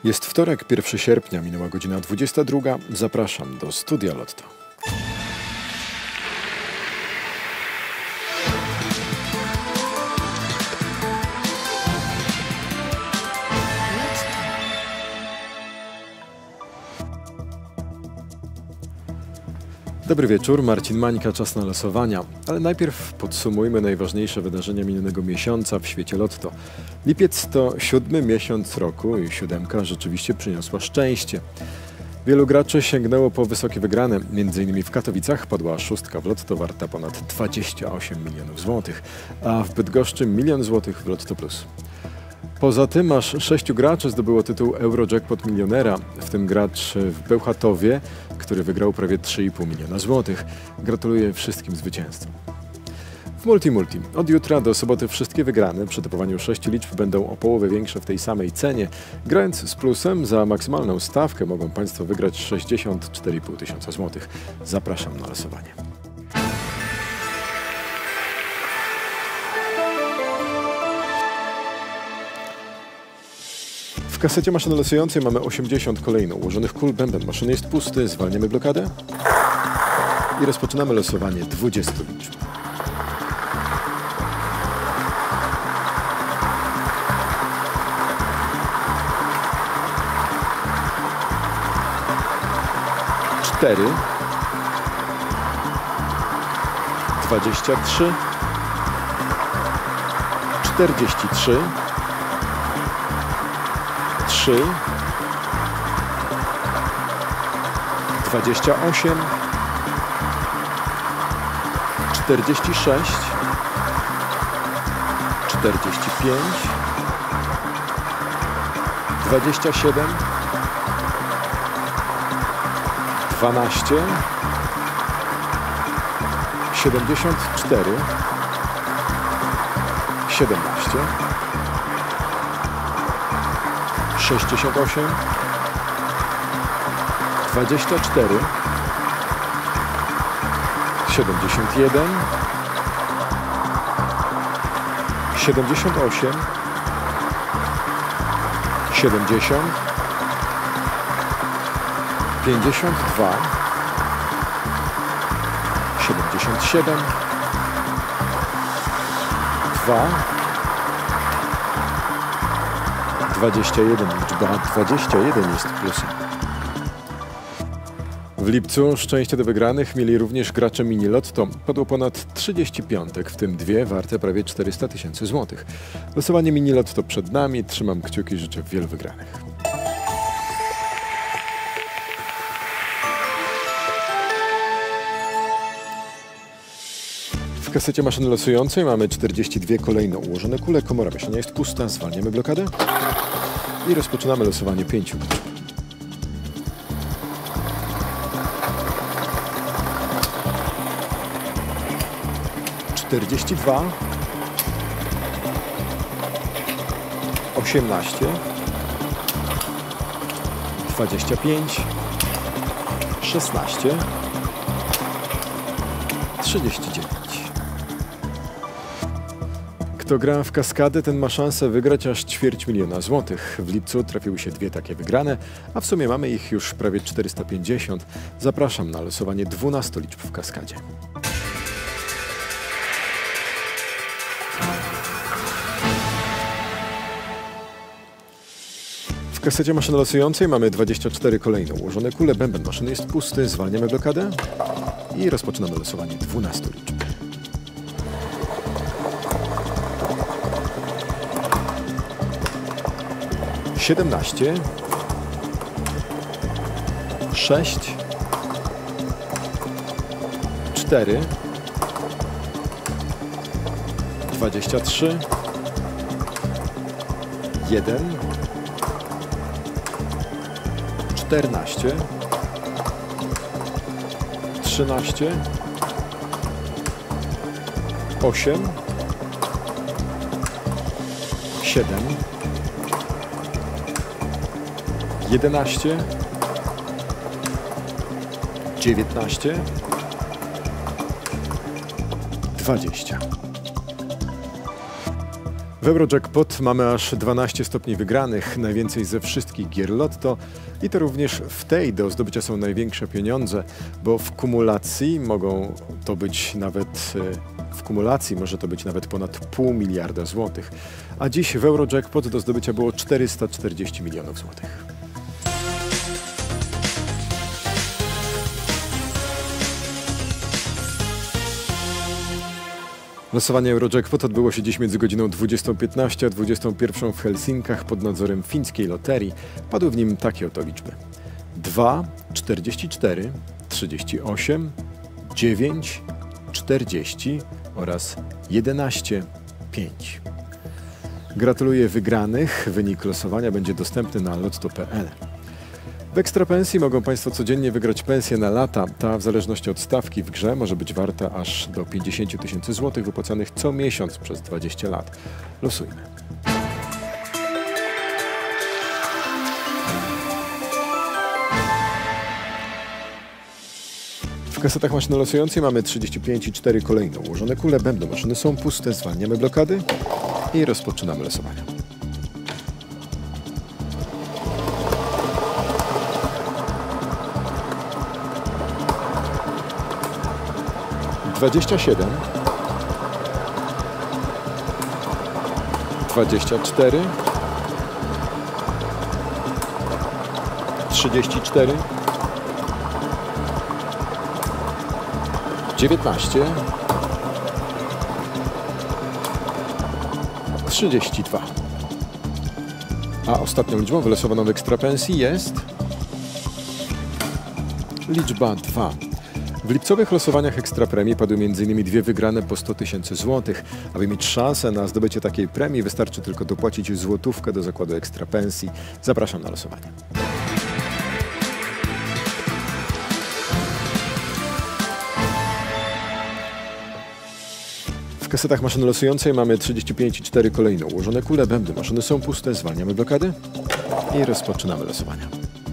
Jest wtorek, 1 sierpnia, minęła godzina 22. Zapraszam do Studia Lotto. Dobry wieczór, Marcin Mańka, czas na losowania. Ale najpierw podsumujmy najważniejsze wydarzenia minionego miesiąca w świecie Lotto. Lipiec to 7. miesiąc roku i 7 rzeczywiście przyniosła szczęście. Wielu graczy sięgnęło po wysokie wygrane. M.in. w Katowicach padła 6 w Lotto warta ponad 28 milionów złotych, a w Bydgoszczy 1 000 000 złotych w Lotto Plus. Poza tym aż 6 graczy zdobyło tytuł Eurojackpot milionera, w tym gracz w Bełchatowie, który wygrał prawie 3,5 miliona złotych. Gratuluję wszystkim zwycięzcom. W Multi od jutra do soboty wszystkie wygrane przy typowaniu 6 liczb będą o połowę większe w tej samej cenie. Grając z plusem za maksymalną stawkę mogą Państwo wygrać 64,5 tysiąca złotych. Zapraszam na losowanie. W kasecie maszyny losującej mamy 80 kolejno ułożonych kul. Bęben maszyny jest pusty. Zwalniamy blokadę i rozpoczynamy losowanie 20 liczb. Cztery, 23, 43, 3, 28, 46, 45, 27, 12, 74, 17, 68, 24, 71, 78, 70, 52, 77, 2, 21, liczba 21 jest plusem. W lipcu szczęście do wygranych mieli również gracze mini Lotto. Padło ponad 30 piątek, w tym 2 warte prawie 400 tysięcy złotych. Losowanie mini Lotto przed nami. Trzymam kciuki, życzę wielu wygranych. W kasecie maszyny losującej mamy 42 kolejno ułożone kule. Komora mieszania jest pusta. Zwalniamy blokadę i rozpoczynamy losowanie 5 liczb. Czterdzieści 18, 25, 16, 39. Kto gra w kaskadę, ten ma szansę wygrać aż 250 000 złotych. W lipcu trafiły się 2 takie wygrane, a w sumie mamy ich już prawie 450. Zapraszam na losowanie 12 liczb w kaskadzie. W kasecie maszyny losującej mamy 24 kolejno ułożone kule. Bęben maszyny jest pusty. Zwalniamy blokadę i rozpoczynamy losowanie 12 liczb. 17, 6, 4, 23, 1, 14, 13, 8, 7, 11, 19, 20. W Eurojackpot mamy aż 12 stopni wygranych, najwięcej ze wszystkich gier Lotto i to również w tej do zdobycia są największe pieniądze, bo w kumulacji może to być nawet ponad 0,5 miliarda złotych. A dziś w Eurojackpot do zdobycia było 440 milionów złotych. Losowanie Eurojackpot odbyło się dziś między godziną 20:15 a 21:00 w Helsinkach pod nadzorem fińskiej loterii. Padły w nim takie oto liczby: 2, 44, 38, 9, 40 oraz 11, 5. Gratuluję wygranych. Wynik losowania będzie dostępny na lotto.pl. W Ekstrapensji mogą Państwo codziennie wygrać pensję na lata. Ta w zależności od stawki w grze może być warta aż do 50 000 złotych wypłacanych co miesiąc przez 20 lat. Losujmy. W kasetach maszyny losującej mamy 35,4 kolejno ułożone kule. Bębny maszyny są puste. Zwalniamy blokady i rozpoczynamy losowanie. Dwadzieścia 24, 34, 19, 32. A ostatnią liczbą wylosowaną w Ekstrapensji jest liczba 2. W lipcowych losowaniach Ekstrapremii padły m.in. dwie wygrane po 100 000 złotych. Aby mieć szansę na zdobycie takiej premii, wystarczy tylko dopłacić złotówkę do zakładu Ekstrapensji. Zapraszam na losowanie. W kasetach maszyny losującej mamy 35,4 kolejno ułożone kule. Bębny maszyny są puste. Zwalniamy blokady i rozpoczynamy losowanie.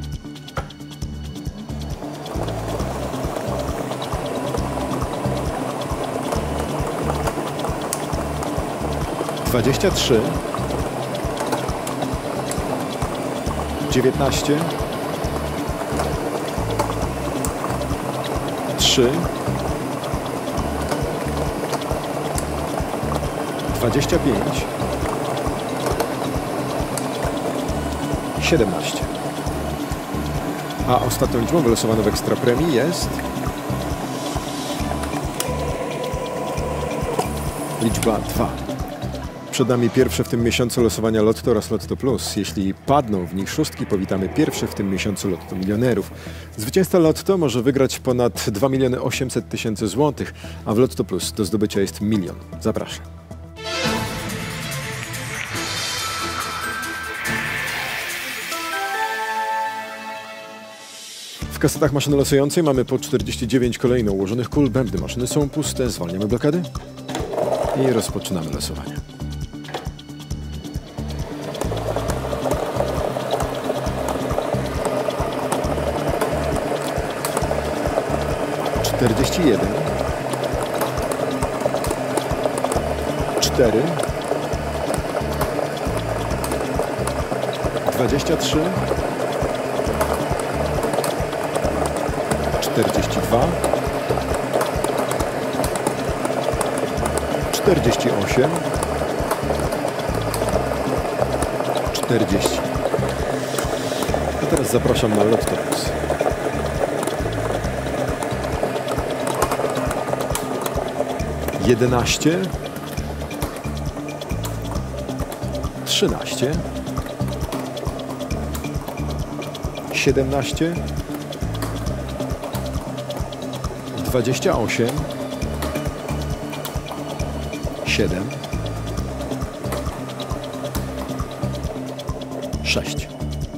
Dwadzieścia 19, 3, 25, 17. A ostatnią liczbą wylosowaną w Ekstrapremii jest liczba 2. Przed nami pierwsze w tym miesiącu losowania Lotto oraz Lotto Plus. Jeśli padną w nich szóstki, powitamy pierwszy w tym miesiącu Lotto milionerów. Zwycięzca Lotto może wygrać ponad 2 800 000 złotych, a w Lotto Plus do zdobycia jest 1 000 000. Zapraszam. W kasetach maszyny losującej mamy po 49 kolejno ułożonych kul. Bębny maszyny są puste. Zwalniamy blokady i rozpoczynamy losowanie. Czterdzieści 4, 23, 42, 48, 40. A teraz zapraszam na Lotto Plus. Jedenaście, 13, 17, 28, 7, 6.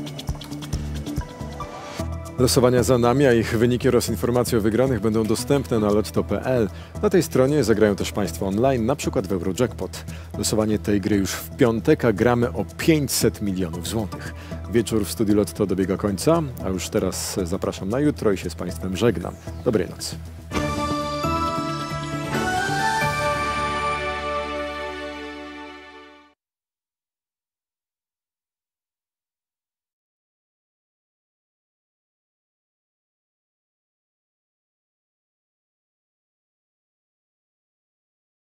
Losowania za nami, a ich wyniki oraz informacje o wygranych będą dostępne na lotto.pl. Na tej stronie zagrają też Państwo online, na przykład w Eurojackpot. Losowanie tej gry już w piątek, a gramy o 500 milionów złotych. Wieczór w studiu Lotto dobiega końca, a już teraz zapraszam na jutro i się z Państwem żegnam. Dobrej nocy.